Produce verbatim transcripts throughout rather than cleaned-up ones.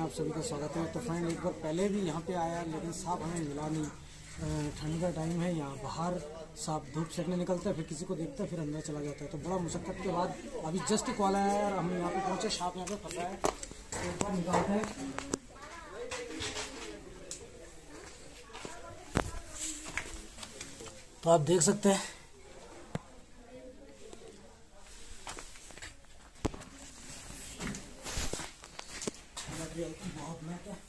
आप सभी का स्वागत है। तो फ्रेंड एक बार पहले भी यहाँ पे आया लेकिन सांप हमें मिला नहीं। ठंड का टाइम है, यहाँ बाहर सांप धूप सेकने निकलता है, फिर किसी को देखता है, फिर अंदर चला जाता है। तो बड़ा मुशक्कत के बाद अभी जस्ट कॉल आया और हम यहाँ पे पहुँचे, सांप यहाँ पे फंसा है। तो एक बार निकालते हैं। तो आप देख सकते हैं बहुत महंगा है।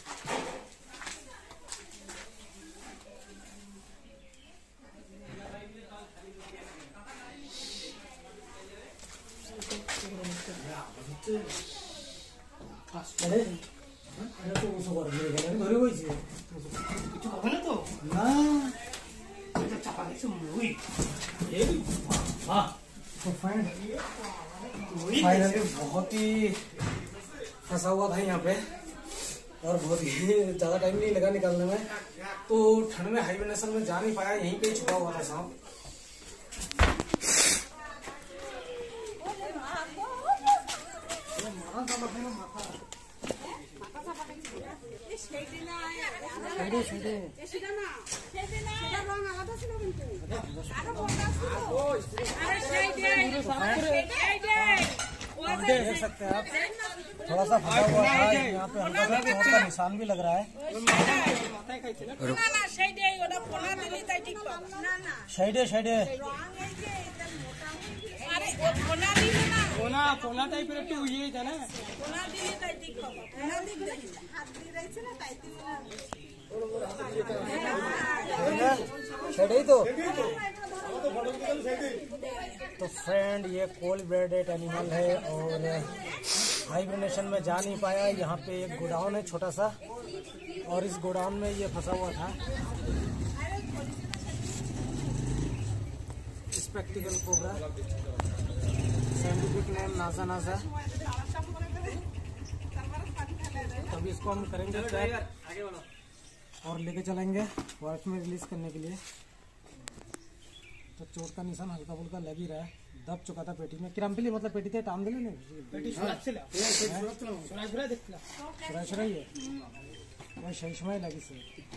फाइनली बहुत ही फंसा हुआ था यहाँ पे और बहुत ही ज्यादा टाइम नहीं लगा निकालने में। तो ठंड में हाइबरनेशन में जा नहीं पाया, यहीं पे ही छुपा हुआ था सांप। देख सकते हैं आप, थोड़ा सा फंसा हुआ था यहाँ पे, हल्का सा चोट का निशान भी लग रहा है। साइडे साइडे तो तो फ्रेंड ये कोल्ड ब्लडेड एनिमल है और हाइबरनेशन में जा नहीं पाया। यहाँ पे एक गोडाउन है छोटा सा और इस गोडाउन में ये फंसा हुआ था। स्पेक्टिकल कोबरा, साइंटिफिक नेम नासा नासा। अभी इसको हम करेंगे चेक और लेके चलेंगे फॉरेस्ट में रिलीज करने के लिए। तो चोट का निशान हल्का फुल्का लग ही रहा है, दब चुका था पेटी में। किराम्पिली मतलब पेटी थे टाम दिले नहीं पेटी सुराई है वही सही समय लगी से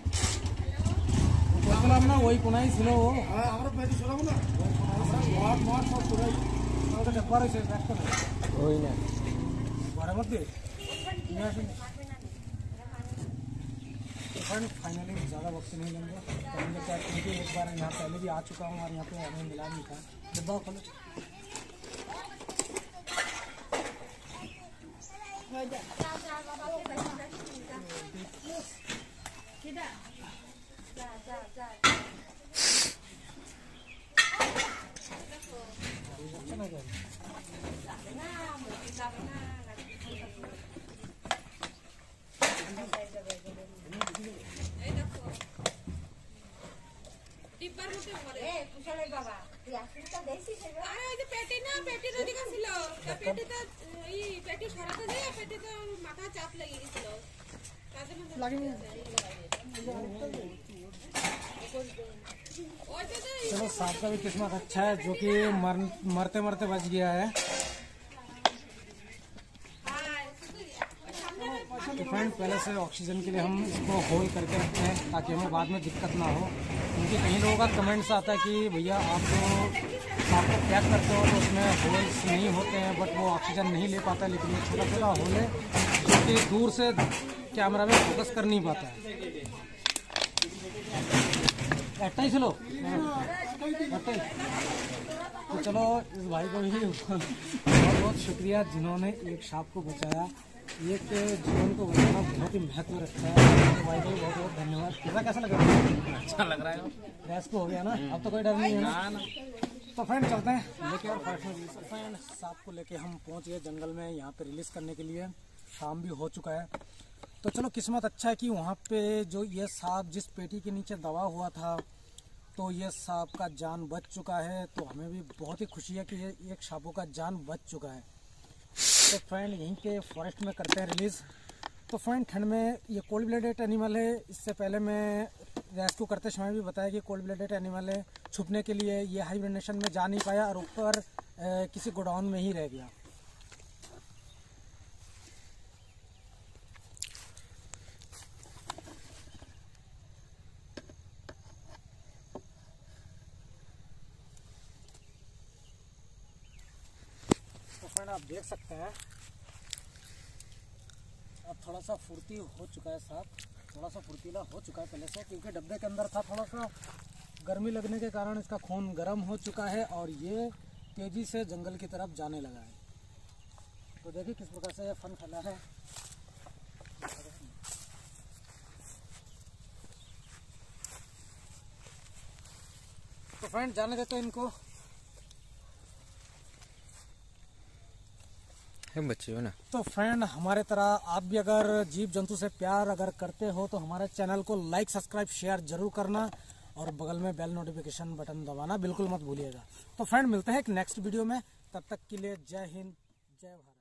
বললাম না ওই কোনাই ছিল ও আমরা পেটি ছিলাম না ওই মাঠ মাঠ সব সুরাই ওটা ডাব্বা রয়েছে ব্যাক করে ওই না ঘরের মধ্যে फाइनली ज़्यादा वक्त नहीं लेंगे, करेंगे क्या क्योंकि एक बार यहाँ पहले भी आ चुका हूँ और यहाँ पे हमें मिला नहीं था। डिब्बा खोलो। चलो सांप का भी किस्मत अच्छा है जो कि मर, मरते मरते बच गया है। तो फ्रेंड पहले से ऑक्सीजन के लिए हम इसको होल्ड करके रखते हैं ताकि हमें बाद में दिक्कत ना हो, क्योंकि कई लोगों का कमेंट्स आता है कि भैया आप जो सांप को पैक करते हो तो उसमें होल्स नहीं होते हैं, बट वो ऑक्सीजन नहीं ले पाता। लेकिन ये छोटा छोटा होल है जो कि दूर से कैमरा में फोकस कर नहीं पाता है। ही चलो तो चलो इस भाई को भी बहुत बहुत शुक्रिया जिन्होंने एक सांप को बचाया। एक जीवन को बचाना बहुत ही महत्व रखता है। तो भाई को भी बहुत बहुत धन्यवाद। कैसा कैसा लग रहा है? अच्छा लग रहा है। गैस को हो गया ना, अब तो कोई डर नहीं है ना। तो फ्रेंड चलते हैं लेके और फॉरेस्ट में रिलीज। फ्रेंड सांप को लेके हम पहुंच गए जंगल में, यहाँ पे रिलीज करने के लिए। शाम भी हो चुका है। तो चलो किस्मत अच्छा है कि वहाँ पे जो ये सांप जिस पेटी के नीचे दबा हुआ था तो ये सांप का जान बच चुका है। तो हमें भी बहुत ही खुशी है कि ये एक सांपों का जान बच चुका है। तो फ्रेंड यहीं के फॉरेस्ट में करते हैं रिलीज़। तो फ्रेंड ठंड में ये कोल्ड ब्लडेड एनिमल है। इससे पहले मैं रेस्क्यू करते समय भी बताया कि कोल्ड ब्लडेड एनिमल है, छुपने के लिए ये हाइबरनेशन में जा नहीं पाया और ऊपर किसी गोडाउन में ही रह गया। फ्रेंड आप देख सकते हैं अब थोड़ा सा फुर्ती हो चुका है सांप, थोड़ा सा फुर्तीला हो चुका है पहले से, क्योंकि डब्बे के अंदर था, थोड़ा सा गर्मी लगने के कारण इसका खून गर्म हो चुका है और ये तेजी से जंगल की तरफ जाने लगा है। तो देखिए किस प्रकार से ये फन फैला है। तो फ्रेंड जाने देते इनको। बच्चे हो ना। तो फ्रेंड हमारे तरह आप भी अगर जीव जंतु से प्यार अगर करते हो तो हमारे चैनल को लाइक सब्सक्राइब शेयर जरूर करना और बगल में बेल नोटिफिकेशन बटन दबाना बिल्कुल मत भूलिएगा। तो फ्रेंड मिलते हैं एक नेक्स्ट वीडियो में, तब तक के लिए जय हिंद जय भारत।